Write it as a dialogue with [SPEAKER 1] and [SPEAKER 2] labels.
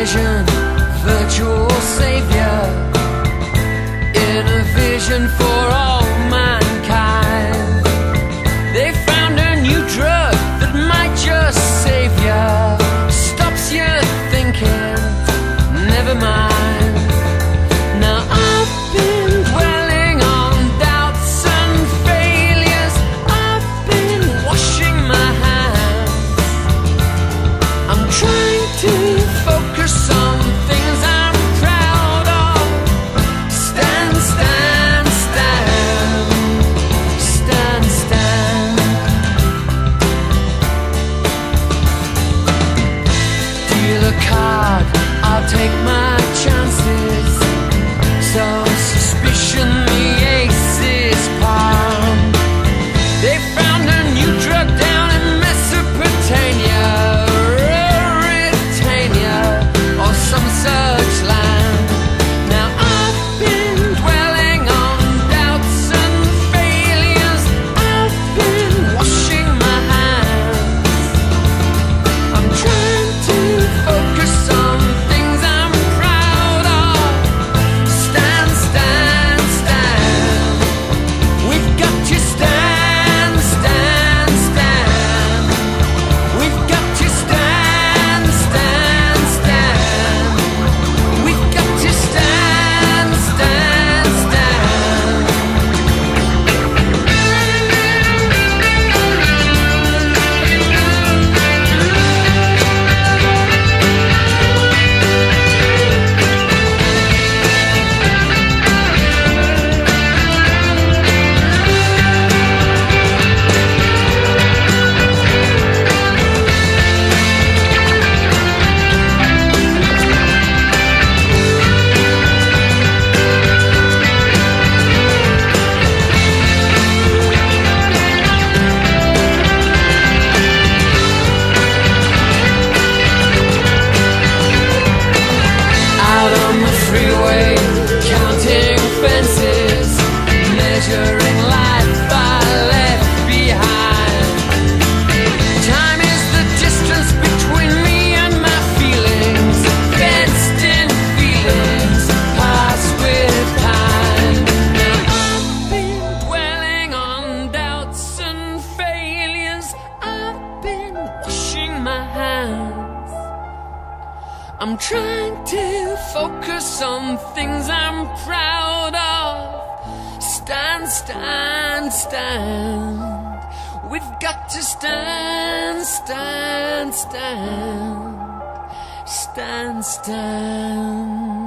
[SPEAKER 1] vision, virtual savior, in a vision for all mankind. They found a new drug that might just save ya, stops you thinking, never mind. Now I've been dwelling on doubts and failures, I've been washing my hands. I'm trying to focus on things I'm proud of. Stand, stand, stand. Stand, stand. Deal a card, I'll take my chances. Some suspicion the ace is palm. They found a new drug down in Mesopotamia, or some such land. Now I've been dwelling on doubts and failures, I've been washing my hands. I'm trying to focus on things I'm proud of. Stand, stand, stand. We've got to stand, stand, stand. We've got to stand, stand, stand. We've got to stand, stand, stand. Out on the freeway, counting fences, measuring life I left behind. Time is the distance between me and my feelings, fenced in feelings, pass with time. Now I've been dwelling on doubts and failures, I've been washing my hands. I'm trying to focus on things I'm proud of. Stand, stand, stand. We've got to stand, stand, stand. Stand, stand.